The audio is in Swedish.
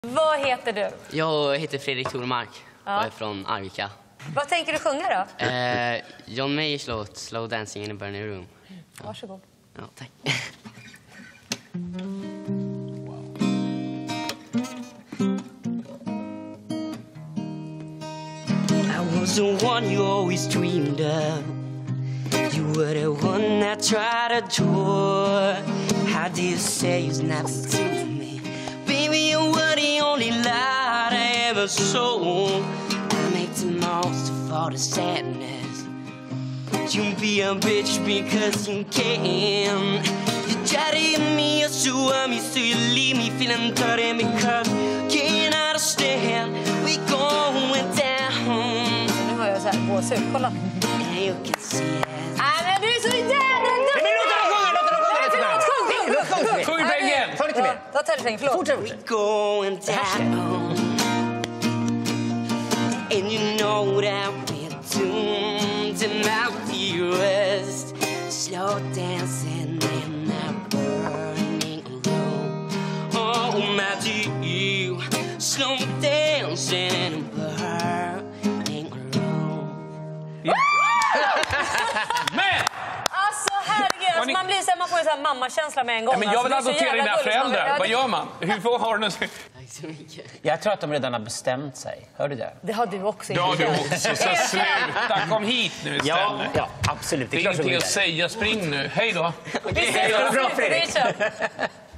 Vad heter du? Jag heter Fredrik Thormark och är från Arvika. Vad tänker du sjunga då? John Mayers låt Slow Dancing in a Burning Room. Varsågod. Ja, tack. I was the one you always dreamed of. You were the one that tried to adore. How do you say it's not to me? Baby, you were the only light I ever saw. I make the most of all the sadness. You be a bitch because you can. You try to hit me, you sue me, so you leave me feeling dirty because you can't understand. We going down. Nu har jag så här gåshud, kolla. And you can see it. Nej, men du är så jävla dum! Sjung igen! Ta lite mer. Ta refrängen, förlåt. We're going down. And you know that we're doomed to mount the rest. Slow dancing in that burning room. Oh, my dear, slow dancing in a burning room. Men! Alltså herregud, alltså, man blir så här, man får ju så här mammakänsla med en gång. Ja, men jag vill alltså, adoptera dina föräldrar. Vad gör man? Hur har du Tack så mycket. Jag tror att de redan har bestämt sig. Hör du det? Det har du också. Ja, du också. Så sluta. Kom hit nu istället. Ja, absolut. Det är klart ingenting de att säga. Spring nu. Hej då. Vi ses. Bra, Fredrik.